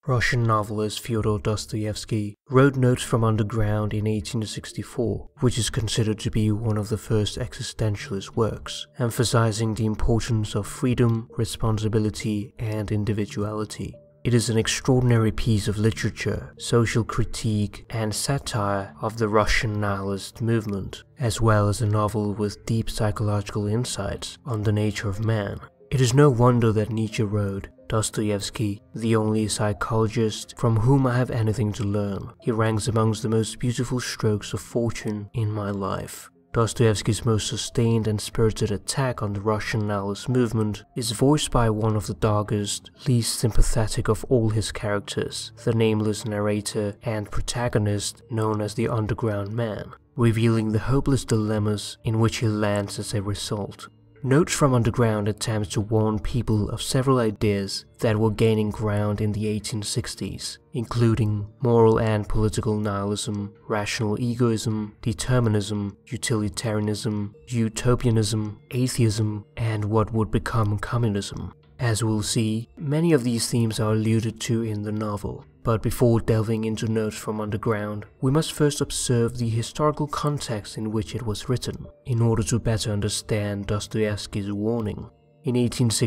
Russian novelist Fyodor Dostoevsky wrote Notes from Underground in 1864, which is considered to be one of the first existentialist works, emphasizing the importance of freedom, responsibility, and individuality. It is an extraordinary piece of literature, social critique, and satire of the Russian nihilist movement, as well as a novel with deep psychological insights on the nature of man. It is no wonder that Nietzsche wrote, "Dostoevsky, the only psychologist from whom I have anything to learn. He ranks amongst the most beautiful strokes of fortune in my life." Dostoevsky's most sustained and spirited attack on the Russian nihilist movement is voiced by one of the darkest, least sympathetic of all his characters, the nameless narrator and protagonist known as the underground man, revealing the hopeless dilemmas in which he lands as a result. Notes from Underground attempts to warn people of several ideas that were gaining ground in the 1860s, including moral and political nihilism, rational egoism, determinism, utilitarianism, utopianism, atheism, and what would become communism. As we'll see, many of these themes are alluded to in the novel. But before delving into Notes from Underground, we must first observe the historical context in which it was written, in order to better understand Dostoevsky's warning. In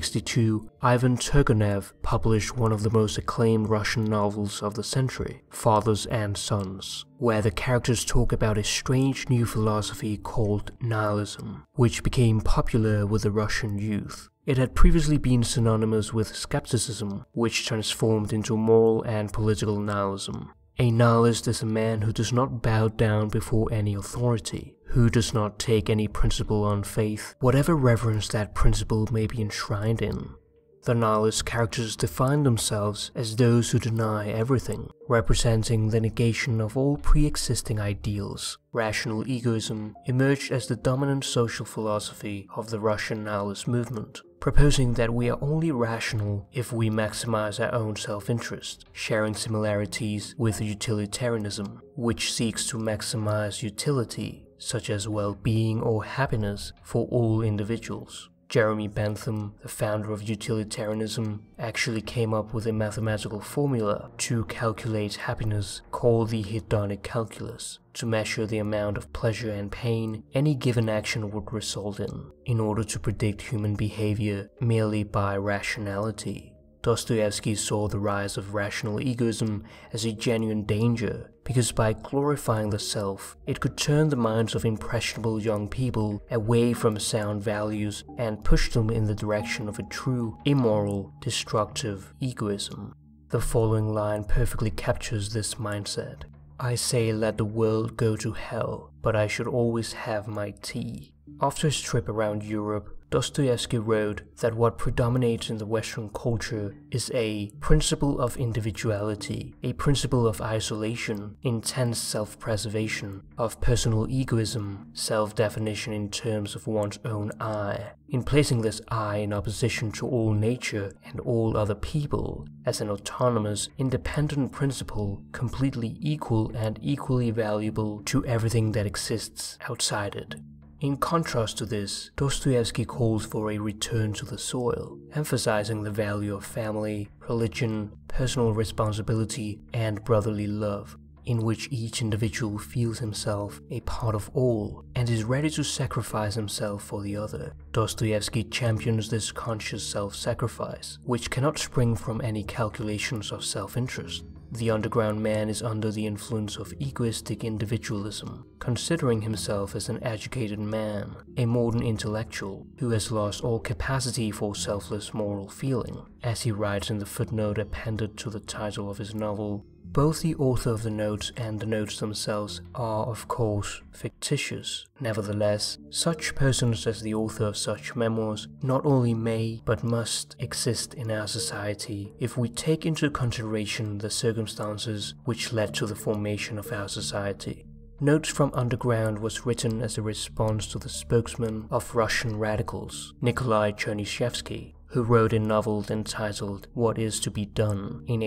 1862, Ivan Turgenev published one of the most acclaimed Russian novels of the century, Fathers and Sons, where the characters talk about a strange new philosophy called nihilism, which became popular with the Russian youth. It had previously been synonymous with skepticism, which transformed into moral and political nihilism. A nihilist is a man who does not bow down before any authority, who does not take any principle on faith, whatever reverence that principle may be enshrined in. The nihilist characters define themselves as those who deny everything, representing the negation of all pre-existing ideals. Rational egoism emerged as the dominant social philosophy of the Russian nihilist movement, proposing that we are only rational if we maximize our own self-interest, sharing similarities with utilitarianism, which seeks to maximize utility, such as well-being or happiness, for all individuals. Jeremy Bentham, the founder of utilitarianism, actually came up with a mathematical formula to calculate happiness called the hedonic calculus, to measure the amount of pleasure and pain any given action would result in order to predict human behavior merely by rationality. Dostoevsky saw the rise of rational egoism as a genuine danger, because by glorifying the self, it could turn the minds of impressionable young people away from sound values and push them in the direction of a true, immoral, destructive egoism. The following line perfectly captures this mindset. "I say let the world go to hell, but I should always have my tea." After his trip around Europe, Dostoevsky wrote that what predominates in the Western culture is a principle of individuality, a principle of isolation, intense self-preservation, of personal egoism, self-definition in terms of one's own I, in placing this I in opposition to all nature and all other people, as an autonomous, independent principle completely equal and equally valuable to everything that exists outside it. In contrast to this, Dostoevsky calls for a return to the soil, emphasizing the value of family, religion, personal responsibility, and brotherly love, in which each individual feels himself a part of all and is ready to sacrifice himself for the other. Dostoevsky champions this conscious self-sacrifice, which cannot spring from any calculations of self-interest. The underground man is under the influence of egoistic individualism, considering himself as an educated man, a modern intellectual who has lost all capacity for selfless moral feeling. As he writes in the footnote appended to the title of his novel, both the author of the notes and the notes themselves are, of course, fictitious. Nevertheless, such persons as the author of such memoirs not only may, but must exist in our society if we take into consideration the circumstances which led to the formation of our society. Notes from Underground was written as a response to the spokesman of Russian radicals, Nikolai Chernyshevsky, who wrote a novel entitled What Is to Be Done in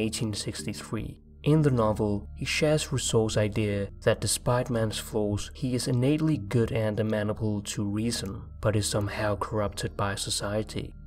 1863. In the novel, he shares Rousseau's idea that despite man's flaws, he is innately good and amenable to reason, but is somehow corrupted by society.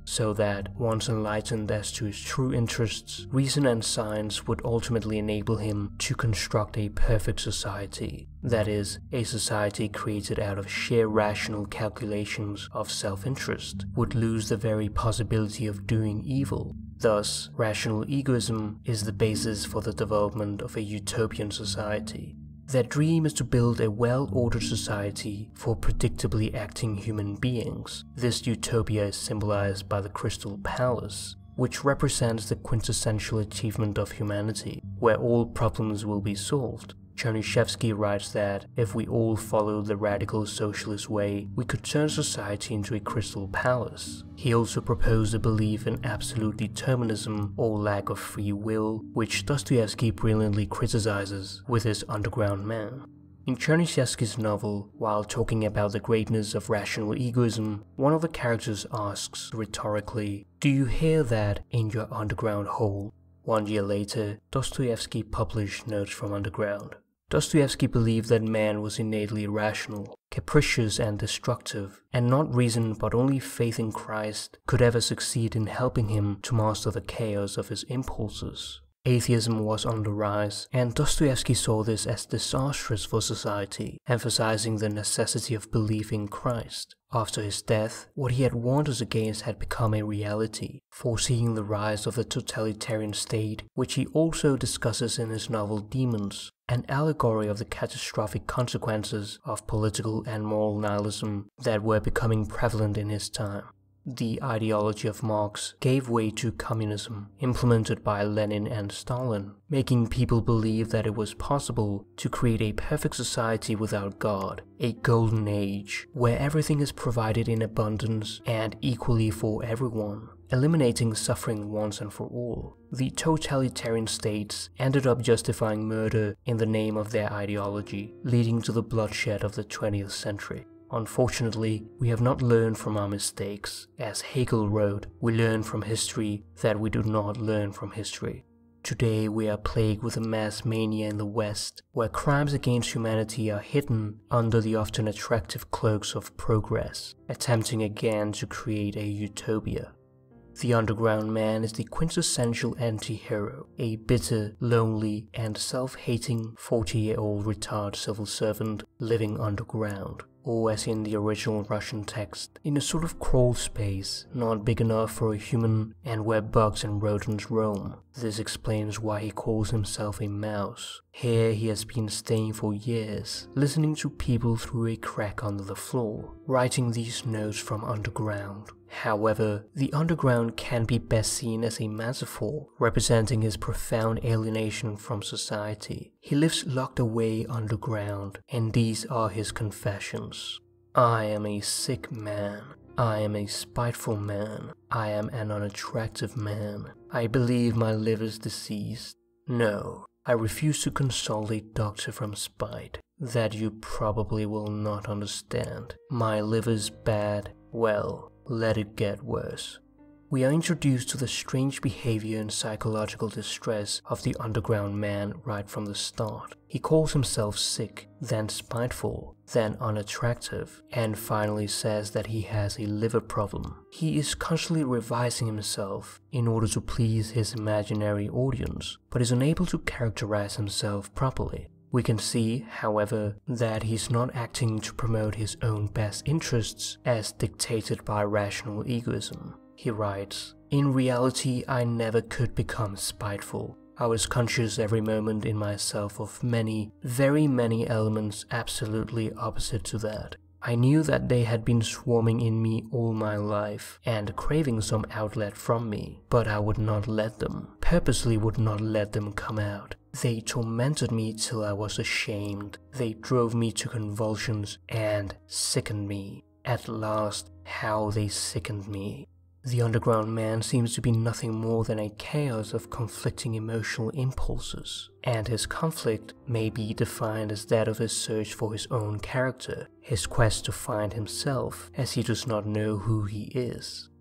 so that, once enlightened as to his true interests, reason and science would ultimately enable him to construct a perfect society, that is, a society created out of sheer rational calculations of self-interest, would lose the very possibility of doing evil. Thus, rational egoism is the basis for the development of a utopian society. Their dream is to build a well-ordered society for predictably acting human beings. This utopia is symbolized by the Crystal Palace, which represents the quintessential achievement of humanity, where all problems will be solved. Chernyshevsky writes that if we all followed the radical socialist way, we could turn society into a crystal palace. He also proposed a belief in absolute determinism or lack of free will, which Dostoevsky brilliantly criticizes with his Underground Man. In Chernyshevsky's novel, while talking about the greatness of rational egoism, one of the characters asks rhetorically, "Do you hear that in your underground hole?" 1 year later, Dostoevsky published Notes from Underground. Dostoevsky believed that man was innately irrational, capricious and destructive, and not reason but only faith in Christ could ever succeed in helping him to master the chaos of his impulses. Atheism was on the rise, and Dostoevsky saw this as disastrous for society, emphasizing the necessity of belief in Christ. After his death, what he had warned us against had become a reality, foreseeing the rise of the totalitarian state, which he also discusses in his novel Demons, an allegory of the catastrophic consequences of political and moral nihilism that were becoming prevalent in his time. The ideology of Marx gave way to communism, implemented by Lenin and Stalin, making people believe that it was possible to create a perfect society without God, a golden age, where everything is provided in abundance and equally for everyone, eliminating suffering once and for all. The totalitarian states ended up justifying murder in the name of their ideology, leading to the bloodshed of the 20th century. Unfortunately, we have not learned from our mistakes. As Hegel wrote, we learn from history that we do not learn from history. Today we are plagued with a mass mania in the West, where crimes against humanity are hidden under the often attractive cloaks of progress, attempting again to create a utopia. The Underground Man is the quintessential anti-hero, a bitter, lonely, and self-hating 40-year-old retired civil servant living underground, or as in the original Russian text, in a sort of crawl space, not big enough for a human and where bugs and rodents roam. This explains why he calls himself a mouse. Here he has been staying for years, listening to people through a crack under the floor, writing these notes from underground. However, the underground can be best seen as a metaphor, representing his profound alienation from society. He lives locked away underground, and these are his confessions. I am a sick man. I am a spiteful man. I am an unattractive man. I believe my liver's diseased. No, I refuse to consult a doctor from spite. That you probably will not understand. My liver's bad. Well, let it get worse. We are introduced to the strange behavior and psychological distress of the Underground Man right from the start. He calls himself sick, then spiteful, then unattractive, and finally says that he has a liver problem. He is constantly revising himself in order to please his imaginary audience, but is unable to characterize himself properly. We can see, however, that he's not acting to promote his own best interests as dictated by rational egoism. He writes, "In reality, I never could become spiteful. I was conscious every moment in myself of many, very many elements absolutely opposite to that. I knew that they had been swarming in me all my life and craving some outlet from me, but I would not let them, purposely would not let them come out. They tormented me till I was ashamed. They drove me to convulsions and sickened me. At last, how they sickened me." The Underground Man seems to be nothing more than a chaos of conflicting emotional impulses, and his conflict may be defined as that of his search for his own character, his quest to find himself, as he does not know who he is.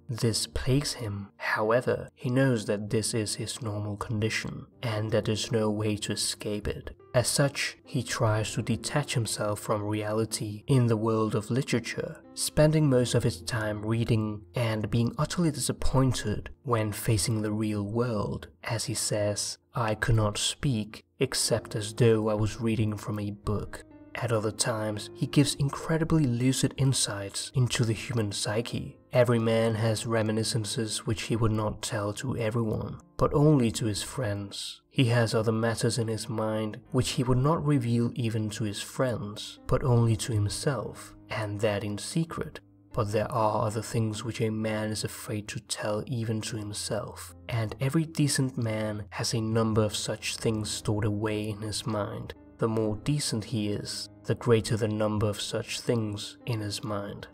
This plagues him. However, he knows that this is his normal condition, and that there's no way to escape it. As such, he tries to detach himself from reality in the world of literature, spending most of his time reading and being utterly disappointed when facing the real world. As he says, "I could not speak, except as though I was reading from a book." At other times, he gives incredibly lucid insights into the human psyche. Every man has reminiscences which he would not tell to everyone, but only to his friends. He has other matters in his mind which he would not reveal even to his friends, but only to himself, and that in secret. But there are other things which a man is afraid to tell even to himself, and every decent man has a number of such things stored away in his mind. The more decent he is, the greater the number of such things in his mind.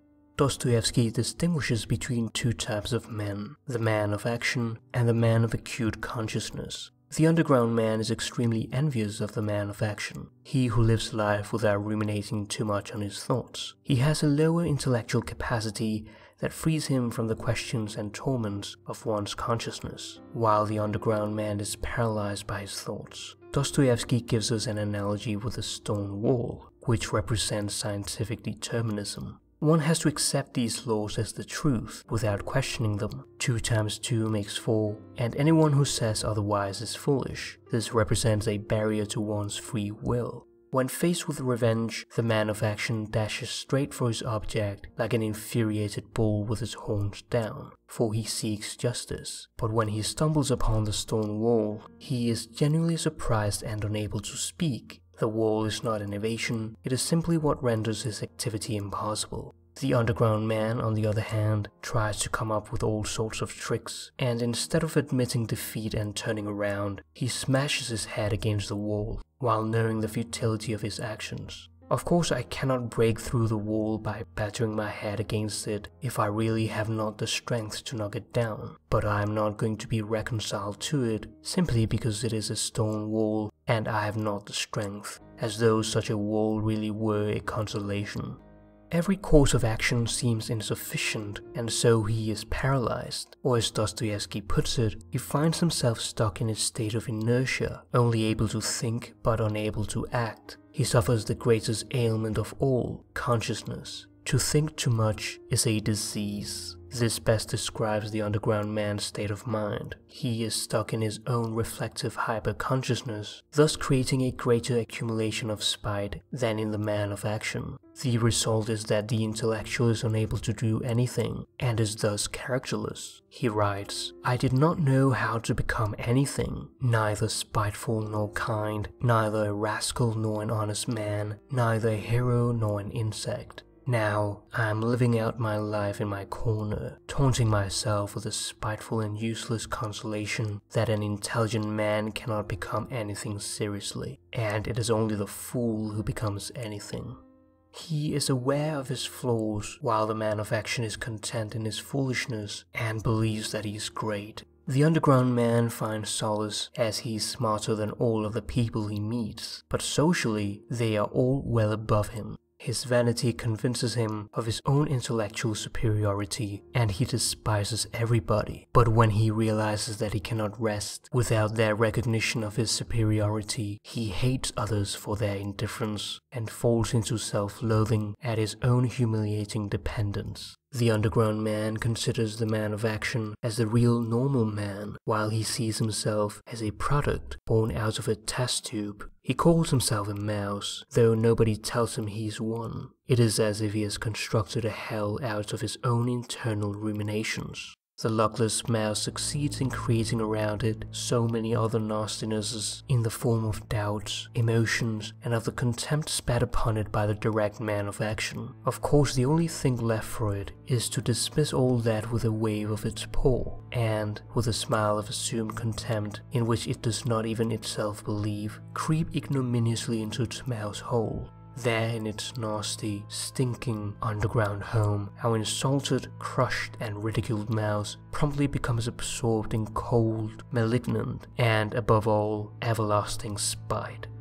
Dostoevsky distinguishes between two types of men, the man of action and the man of acute consciousness. The underground man is extremely envious of the man of action, he who lives life without ruminating too much on his thoughts. He has a lower intellectual capacity that frees him from the questions and torments of one's consciousness, while the underground man is paralyzed by his thoughts. Dostoevsky gives us an analogy with a stone wall, which represents scientific determinism. One has to accept these laws as the truth without questioning them. 2 times 2 makes 4, and anyone who says otherwise is foolish. This represents a barrier to one's free will. When faced with revenge, the man of action dashes straight for his object like an infuriated bull with his horns down, for he seeks justice. But when he stumbles upon the stone wall, he is genuinely surprised and unable to speak. The wall is not an evasion, it is simply what renders his activity impossible. The underground man, on the other hand, tries to come up with all sorts of tricks, and instead of admitting defeat and turning around, he smashes his head against the wall, while knowing the futility of his actions. Of course, I cannot break through the wall by battering my head against it if I really have not the strength to knock it down, but I am not going to be reconciled to it simply because it is a stone wall and I have not the strength, as though such a wall really were a consolation. Every course of action seems insufficient, and so he is paralyzed, or as Dostoevsky puts it, he finds himself stuck in a state of inertia, only able to think but unable to act. He suffers the greatest ailment of all, consciousness. To think too much is a disease. This best describes the underground man's state of mind. He is stuck in his own reflective hyper-consciousness, thus creating a greater accumulation of spite than in the man of action. The result is that the intellectual is unable to do anything, and is thus characterless. He writes, "I did not know how to become anything, neither spiteful nor kind, neither a rascal nor an honest man, neither a hero nor an insect. Now, I am living out my life in my corner, taunting myself with a spiteful and useless consolation that an intelligent man cannot become anything seriously, and it is only the fool who becomes anything." He is aware of his flaws, while the man of action is content in his foolishness and believes that he is great. The underground man finds solace as he is smarter than all of the people he meets, but socially they are all well above him. His vanity convinces him of his own intellectual superiority, and he despises everybody. But when he realizes that he cannot rest without their recognition of his superiority, he hates others for their indifference and falls into self-loathing at his own humiliating dependence. The underground man considers the man of action as the real normal man, while he sees himself as a product born out of a test tube. He calls himself a mouse, though nobody tells him he's one. It is as if he has constructed a hell out of his own internal ruminations. The luckless mouse succeeds in creating around it so many other nastinesses in the form of doubts, emotions, and of the contempt spat upon it by the direct man of action. Of course, the only thing left for it is to dismiss all that with a wave of its paw, and, with a smile of assumed contempt in which it does not even itself believe, creep ignominiously into its mouse hole. There in its nasty, stinking underground home, our insulted, crushed, and ridiculed mouse promptly becomes absorbed in cold, malignant, and above all, everlasting spite.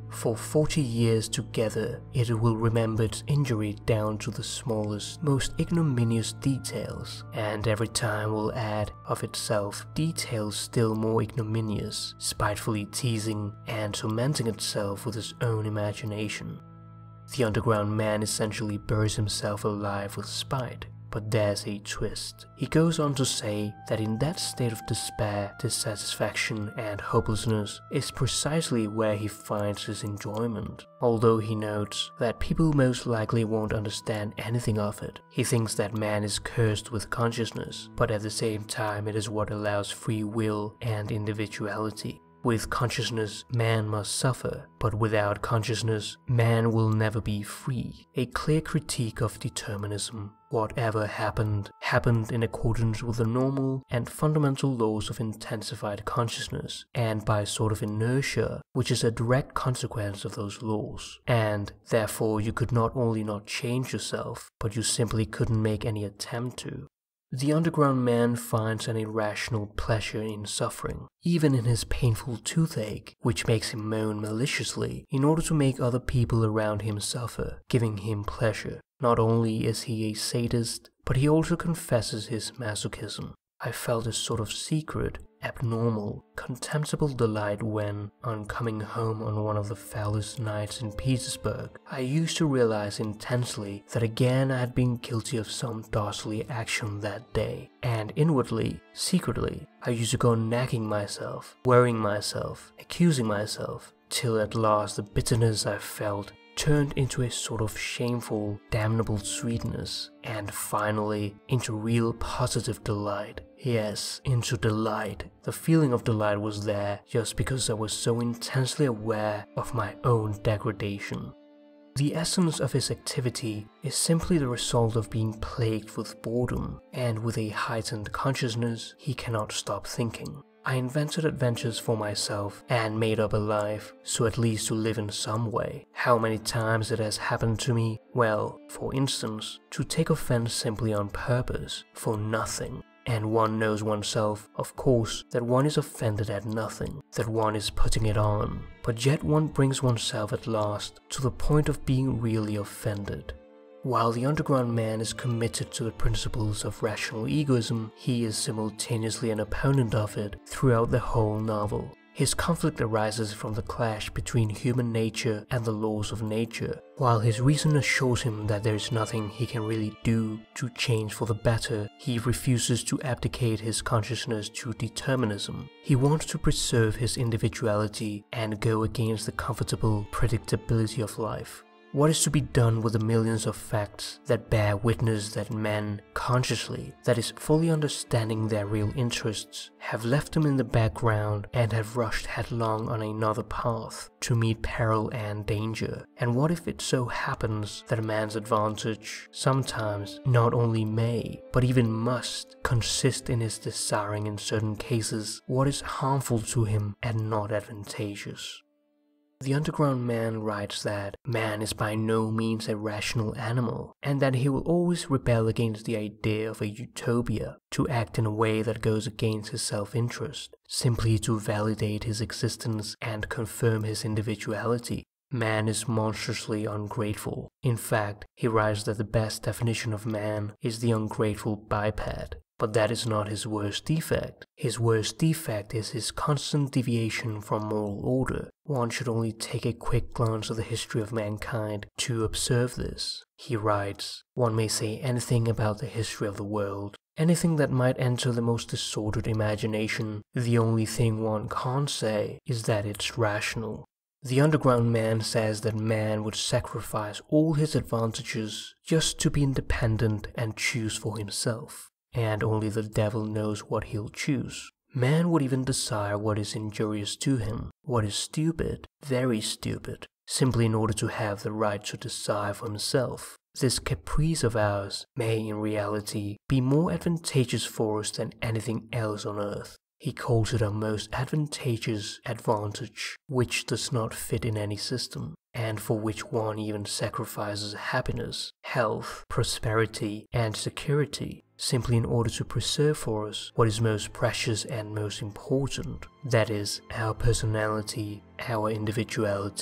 For 40 years together, it will remember its injury down to the smallest, most ignominious details, and every time will add of itself details still more ignominious, spitefully teasing and tormenting itself with its own imagination. The underground man essentially buries himself alive with spite. But there's a twist. He goes on to say that in that state of despair, dissatisfaction and hopelessness is precisely where he finds his enjoyment. Although he notes that people most likely won't understand anything of it. He thinks that man is cursed with consciousness, but at the same time it is what allows free will and individuality. With consciousness, man must suffer, but without consciousness, man will never be free. A clear critique of determinism. Whatever happened, happened in accordance with the normal and fundamental laws of intensified consciousness, and by a sort of inertia, which is a direct consequence of those laws. And therefore you could not only not change yourself, but you simply couldn't make any attempt to. The underground man finds an irrational pleasure in suffering, even in his painful toothache, which makes him moan maliciously in order to make other people around him suffer, giving him pleasure. Not only is he a sadist, but he also confesses his masochism. I felt a sort of secret, abnormal, contemptible delight when, on coming home on one of the foulest nights in Petersburg, I used to realize intensely that again I had been guilty of some dastardly action that day, and inwardly, secretly, I used to go nagging myself, worrying myself, accusing myself, till at last the bitterness I felt turned into a sort of shameful, damnable sweetness, and finally into real positive delight. Yes, into delight. The feeling of delight was there just because I was so intensely aware of my own degradation. The essence of his activity is simply the result of being plagued with boredom, and with a heightened consciousness, he cannot stop thinking. I invented adventures for myself and made up a life, so at least to live in some way. How many times it has happened to me? Well, for instance, to take offense simply on purpose, for nothing. And one knows oneself, of course, that one is offended at nothing, that one is putting it on, but yet one brings oneself at last to the point of being really offended. While the underground man is committed to the principles of rational egoism, he is simultaneously an opponent of it throughout the whole novel. His conflict arises from the clash between human nature and the laws of nature. While his reason assures him that there is nothing he can really do to change for the better, he refuses to abdicate his consciousness to determinism. He wants to preserve his individuality and go against the comfortable predictability of life. What is to be done with the millions of facts that bear witness that men, consciously, that is fully understanding their real interests, have left them in the background and have rushed headlong on another path to meet peril and danger? And what if it so happens that a man's advantage sometimes not only may, but even must, consist in his desiring in certain cases what is harmful to him and not advantageous? The underground man writes that man is by no means a rational animal, and that he will always rebel against the idea of a utopia, to act in a way that goes against his self-interest, simply to validate his existence and confirm his individuality. Man is monstrously ungrateful. In fact, he writes that the best definition of man is the ungrateful biped. But that is not his worst defect. His worst defect is his constant deviation from moral order. One should only take a quick glance at the history of mankind to observe this. He writes, one may say anything about the history of the world, anything that might enter the most disordered imagination. The only thing one can't say is that it's rational. The underground man says that man would sacrifice all his advantages just to be independent and choose for himself. And only the devil knows what he'll choose. Man would even desire what is injurious to him, what is stupid, very stupid, simply in order to have the right to desire for himself. This caprice of ours may in reality be more advantageous for us than anything else on earth. He calls it a most advantageous advantage, which does not fit in any system, and for which one even sacrifices happiness, health, prosperity, and security, simply in order to preserve for us what is most precious and most important, that is, our personality, our individuality.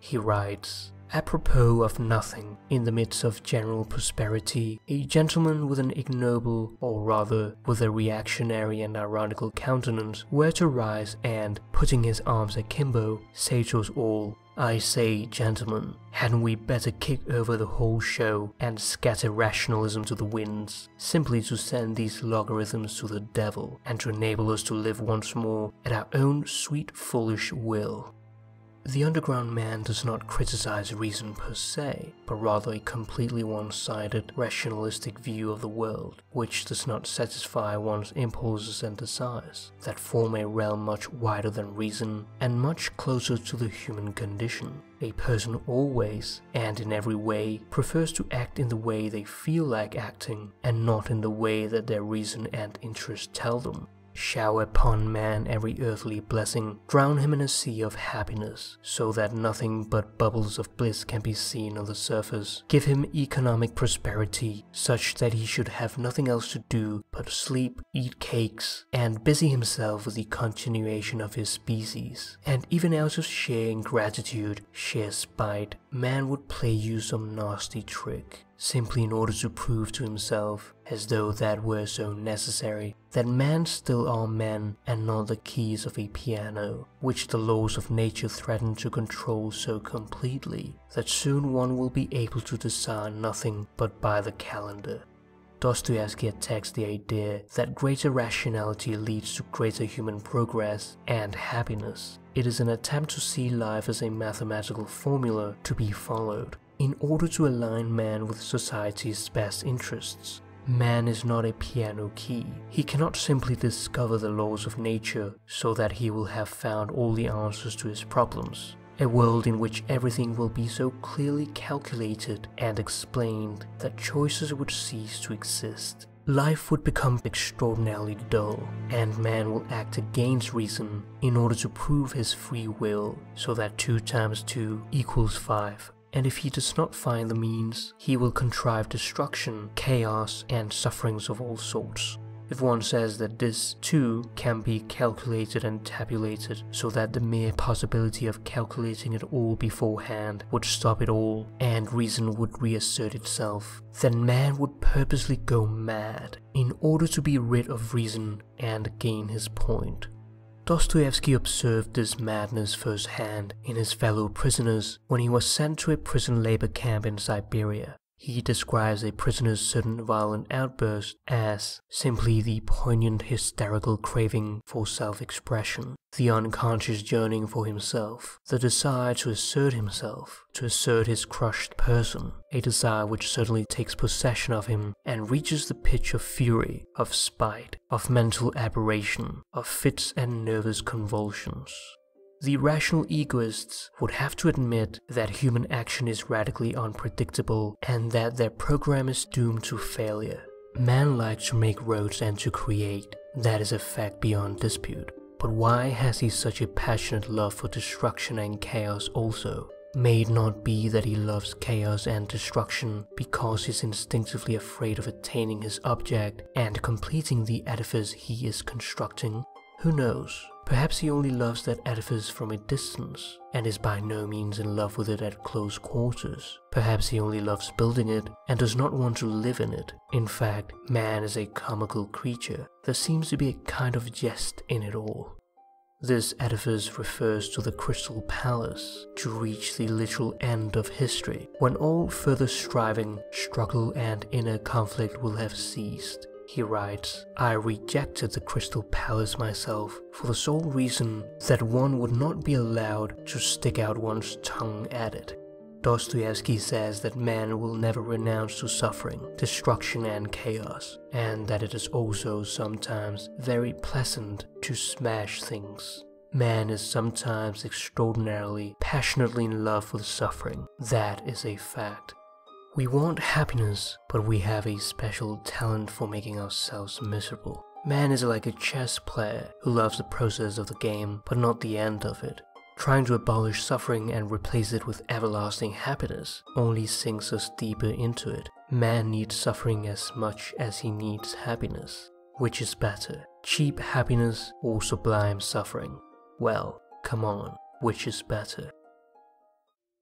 He writes, "Apropos of nothing, in the midst of general prosperity, a gentleman with an ignoble, or rather with a reactionary and ironical countenance, were to rise and, putting his arms akimbo, say to us all, 'I say, gentlemen, hadn't we better kick over the whole show and scatter rationalism to the winds, simply to send these logarithms to the devil, and to enable us to live once more at our own sweet foolish will?'" The underground man does not criticize reason per se, but rather a completely one-sided, rationalistic view of the world, which does not satisfy one's impulses and desires, that form a realm much wider than reason, and much closer to the human condition. A person always, and in every way, prefers to act in the way they feel like acting, and not in the way that their reason and interest tell them. Shower upon man every earthly blessing, drown him in a sea of happiness, so that nothing but bubbles of bliss can be seen on the surface. Give him economic prosperity, such that he should have nothing else to do but sleep, eat cakes, and busy himself with the continuation of his species. And even out of sheer ingratitude, sheer spite, man would play you some nasty trick, simply in order to prove to himself, as though that were so necessary, that men still are men and not the keys of a piano, which the laws of nature threaten to control so completely that soon one will be able to desire nothing but by the calendar. Dostoevsky attacks the idea that greater rationality leads to greater human progress and happiness. It is an attempt to see life as a mathematical formula to be followed, in order to align man with society's best interests. Man is not a piano key. He cannot simply discover the laws of nature so that he will have found all the answers to his problems. A world in which everything will be so clearly calculated and explained that choices would cease to exist. Life would become extraordinarily dull, and man will act against reason in order to prove his free will, so that 2 times 2 equals 5. And if he does not find the means, he will contrive destruction, chaos, and sufferings of all sorts. If one says that this, too, can be calculated and tabulated, so that the mere possibility of calculating it all beforehand would stop it all, and reason would reassert itself, then man would purposely go mad in order to be rid of reason and gain his point. Dostoevsky observed this madness firsthand in his fellow prisoners when he was sent to a prison labor camp in Siberia. He describes a prisoner's sudden violent outburst as simply the poignant hysterical craving for self-expression, the unconscious yearning for himself, the desire to assert himself, to assert his crushed person, a desire which suddenly takes possession of him and reaches the pitch of fury, of spite, of mental aberration, of fits and nervous convulsions. The rational egoists would have to admit that human action is radically unpredictable and that their program is doomed to failure. Man likes to make roads and to create, that is a fact beyond dispute. But why has he such a passionate love for destruction and chaos also? May it not be that he loves chaos and destruction because he's instinctively afraid of attaining his object and completing the edifice he is constructing? Who knows? Perhaps he only loves that edifice from a distance, and is by no means in love with it at close quarters. Perhaps he only loves building it, and does not want to live in it. In fact, man is a comical creature. There seems to be a kind of jest in it all. This edifice refers to the Crystal Palace, to reach the literal end of history, when all further striving, struggle, and inner conflict will have ceased. He writes, "I rejected the Crystal Palace myself for the sole reason that one would not be allowed to stick out one's tongue at it." Dostoevsky says that man will never renounce to suffering, destruction and chaos, and that it is also sometimes very pleasant to smash things. Man is sometimes extraordinarily, passionately in love with suffering. That is a fact. We want happiness, but we have a special talent for making ourselves miserable. Man is like a chess player who loves the process of the game, but not the end of it. Trying to abolish suffering and replace it with everlasting happiness only sinks us deeper into it. Man needs suffering as much as he needs happiness. Which is better, cheap happiness or sublime suffering? Well, come on, which is better?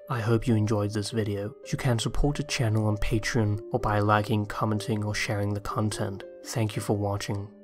I hope you enjoyed this video. You can support the channel on Patreon or by liking, commenting or sharing the content. Thank you for watching.